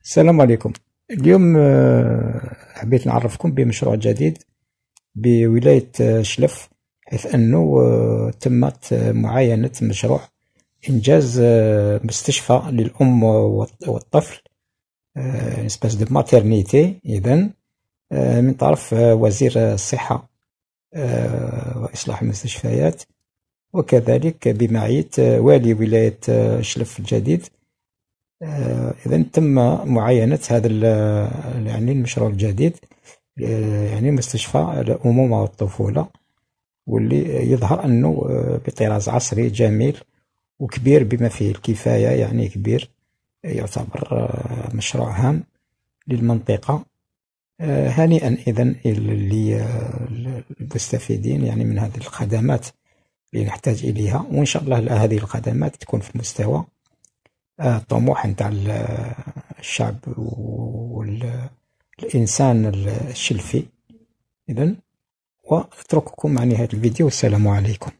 السلام عليكم. اليوم حبيت نعرفكم بمشروع جديد بولاية شلف، حيث أنه تمت معاينة مشروع إنجاز مستشفى للأم والطفل، اسباس دو ماترنيتي إذن، من طرف وزير الصحة وإصلاح المستشفيات، وكذلك بمعية والي ولاية شلف الجديد. إذا تم معاينة هذا يعني المشروع الجديد، يعني مستشفى الأمومة والطفولة، واللي يظهر أنه بطراز عصري جميل وكبير بما فيه الكفاية، يعني كبير، يعتبر مشروع هام للمنطقة. هنيئا إذن للمستفيدين يعني من هذه الخدمات اللي نحتاج إليها، وإن شاء الله هذه الخدمات تكون في مستوى طموح نتاع الشعب والإنسان الشلفي. إذن وأترككم مع نهاية الفيديو، والسلام عليكم.